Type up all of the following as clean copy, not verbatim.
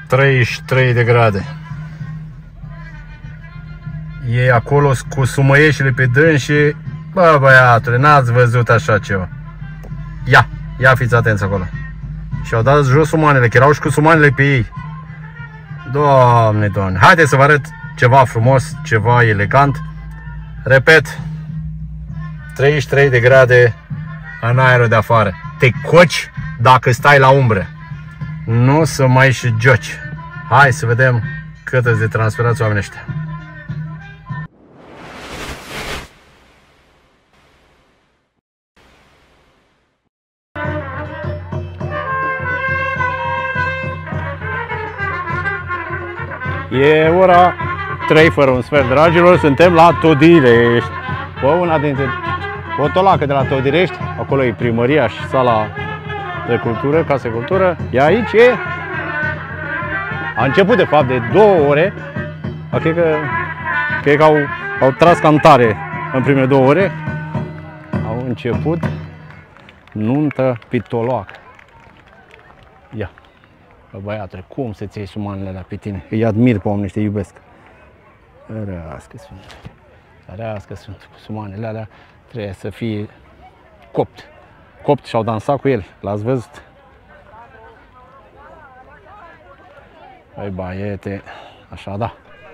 33 de grade. E acolo cu sumăieșile pe dânsi. Bă, băiatule, n-ați văzut așa ceva. Ia fiți atenți acolo. Și au dat jos sumanele, că erau și cu sumanele pe ei. Doamne, Doamne. Haideți să vă arăt ceva frumos, ceva elegant. Repet, 33 de grade în aerul de afară. Te coci dacă stai la umbră. Nu să mai și joci. Hai să vedem cât îți de transpirați oamenii ăștia. E ora 3 fără un sfert, dragilor, suntem la Todirești. Bă, una dintre o tolacă de la Todirești, acolo e primăria și sala de cultură, casă de cultură. E aici, a început de fapt de 2 ore, cred că au tras cam tare în primele 2 ore. Au început nuntă pitoloacă. Ia. Bă, băiatule, cum să-ți iei sumanele alea pe tine? Îi admir pe oamenii ăștia, îi iubesc. Rărească Sfântul. Rărească Sfântul. Sumanele alea trebuie să fie copt și au dansat cu el. L-ați văzut? Băi, baiete, așa da.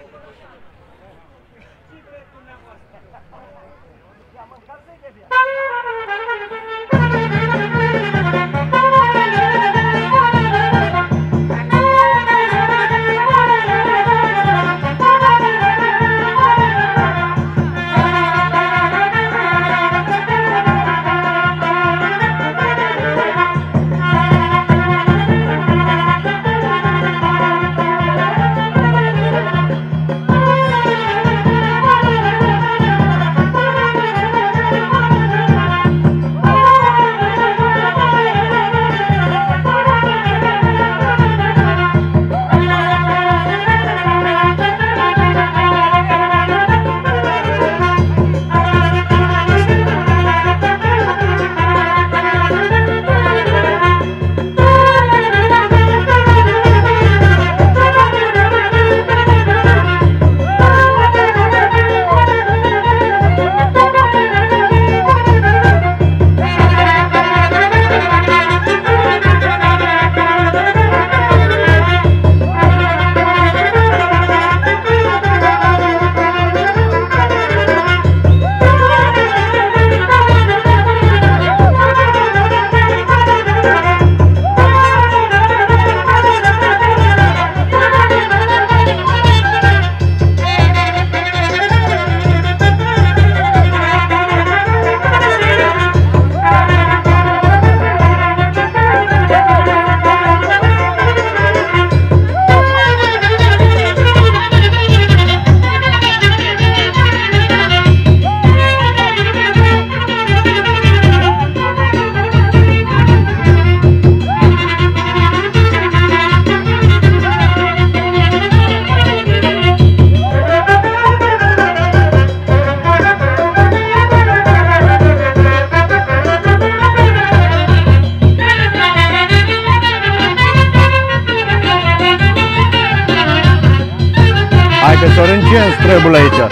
Sorin, ce îți trebuie aici?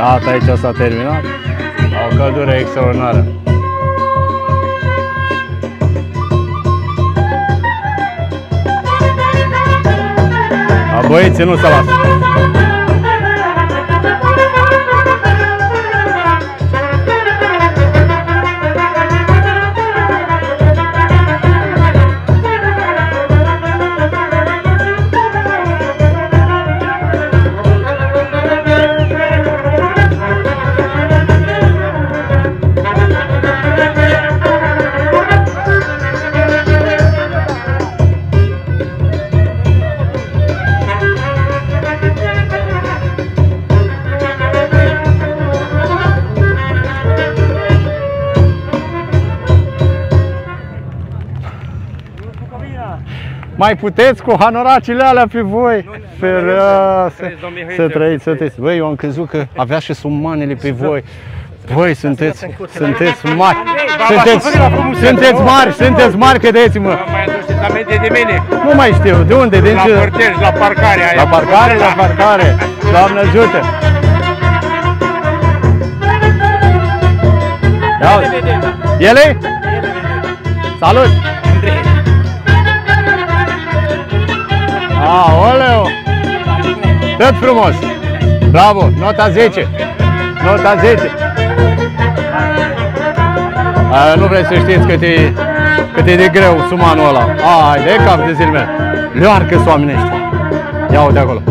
Gata, aici s-a terminat. O căldură extraordinară. Băieții nu se lasă. Mai puteți cu hanoracile alea pe voi? Ferească! Să trăiți, să trăiți. Băi, eu am crezut că avea și sumanele pe voi. Voi sunteți mari. Sunteți mari, credeți-mă. Mai aduceți aminte de mine? Nu mai știu, de unde? La Părtești, la parcare aia. La parcare. Doamne ajută! Ele? Salut! Aoleu! Tot frumos! Bravo! Nota 10! Nota 10! Nu vrei să știți cât e de greu sumanul ăla. Ai, de cap de zilele mele! Leoarcă-s oamenii ăștia! Ia-o de acolo!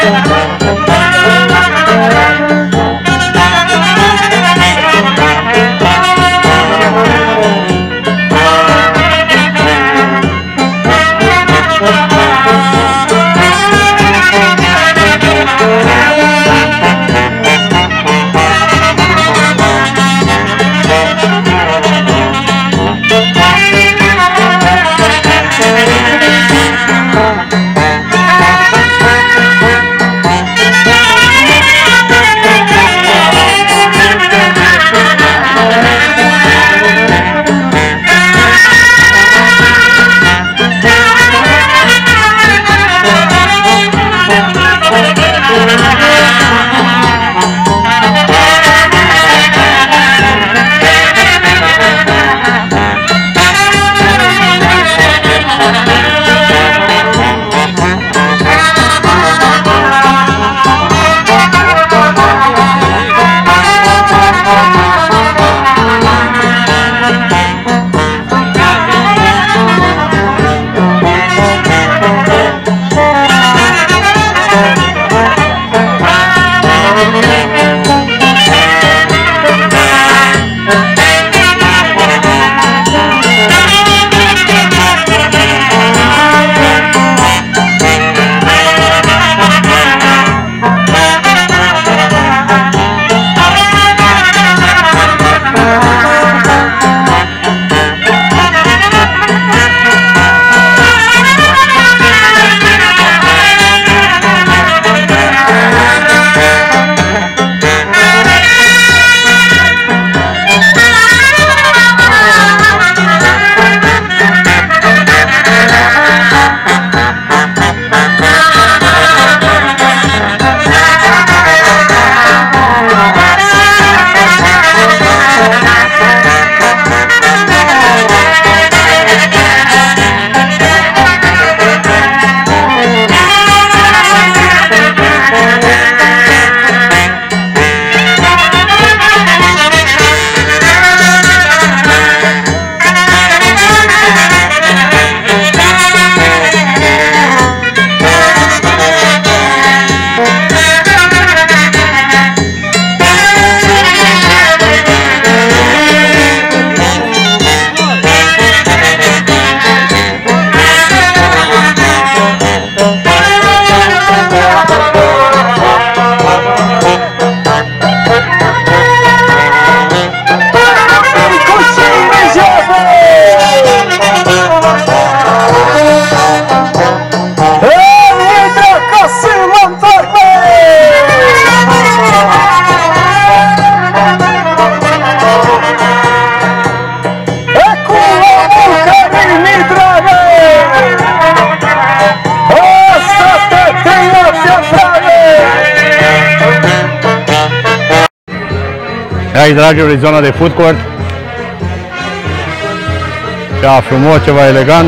Aici, dragilor, e zona de food court. Ceva frumos, ceva elegant.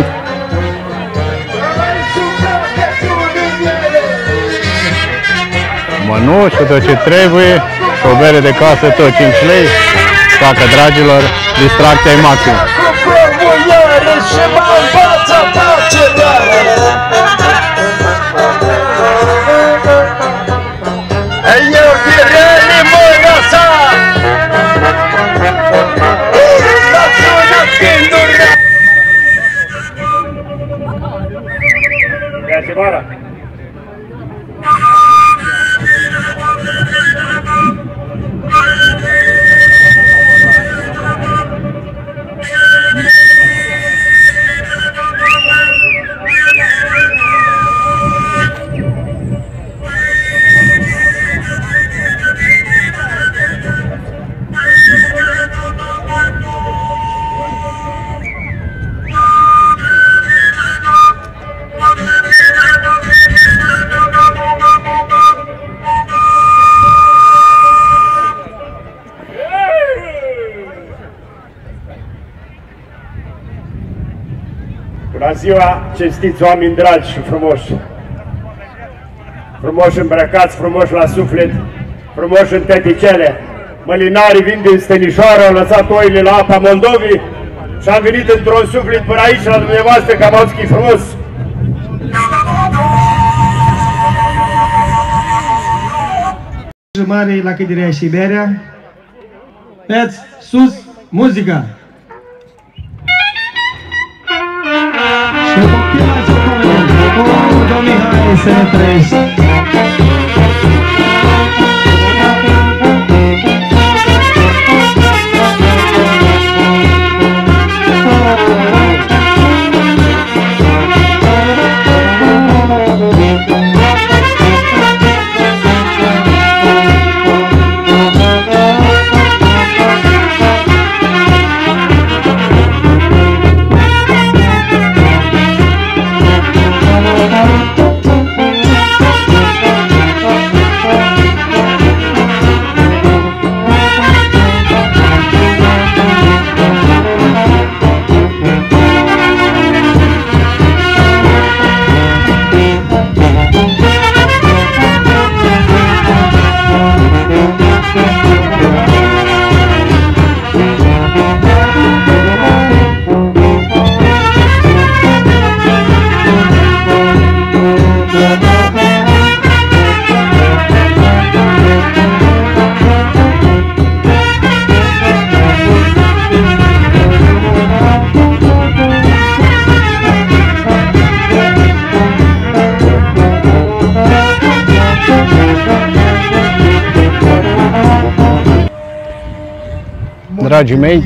Mănuși cu tot ce trebuie și o bere de casă, tot 5 lei. Așa că, dragilor, distracția e maximă. Bună ziua, cinstiți oameni dragi și frumoși! Frumoși îmbrăcați, frumoși la suflet, frumoși în teticele. Mălinarii vin din Stănișoara, au lăsat oile la apa Moldovii și am venit într-un suflet până aici la dumneavoastră, că am auzit că e frumos. Mare la Cădirea și Berea. Peți, sus, muzica! Și copila Ciocană, o, Domihai, să ne trăiești! Dragii mei,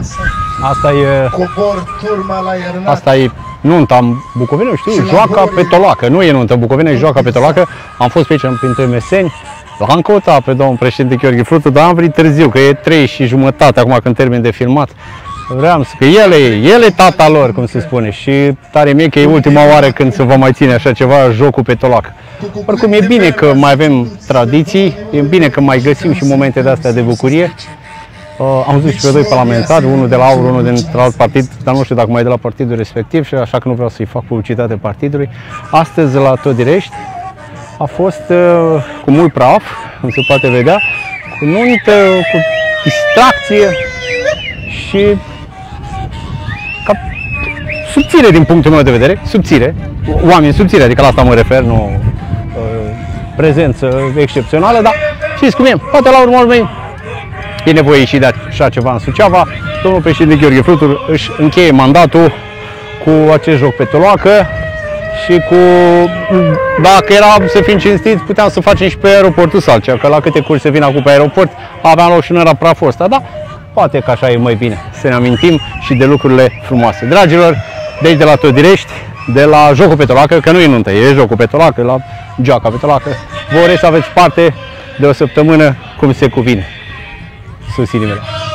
asta e nunta în Bucovina, știu, joaca pe tolacă, nu e nuntă în Bucovina, e joaca pe tolacă. Am fost pe aici printre meseni, l-am căutat pe domnul președinte Gheorghe Frutu, dar am venit târziu, că e 3:30 acum când termin de filmat. Vreau să că el e tata lor, cum se spune, și tare mie că e ultima oară când se va mai ține așa ceva, jocul pe tolacă. Oricum e bine că mai avem tradiții, e bine că mai găsim și momente de astea de bucurie. Am văzut și pe doi parlamentari, unul de la AUR, unul dintr-un alt partid, dar nu știu dacă mai e de la partidul respectiv, și așa că nu vreau să-i fac publicitate partidului. Astăzi la Todirești a fost cu mult praf, cum se poate vedea, cu nuntă, cu distracție și subțire din punctul meu de vedere, subțire, oameni subțire, adică la asta mă refer, nu prezență excepțională, dar știți cum e, poate la urmă urmei e nevoie și de așa ceva în Suceava. Domnul președinte Gheorghe Frutu își încheie mandatul cu acest joc pe toloacă și cu, dacă era să fim cinstiți, puteam să facem și pe aeroportul Salcea, că la câte curse vin acum pe aeroport, aveam loc și nu era praful ăsta, dar poate că așa e mai bine, să ne amintim și de lucrurile frumoase. Dragilor, de aici de la Todirești, de la jocul pe toloacă, că nu e nuntă, e jocul pe toloacă, la joaca pe toloacă, vă urez să aveți parte de o săptămână cum se cuvine. Sus inimile!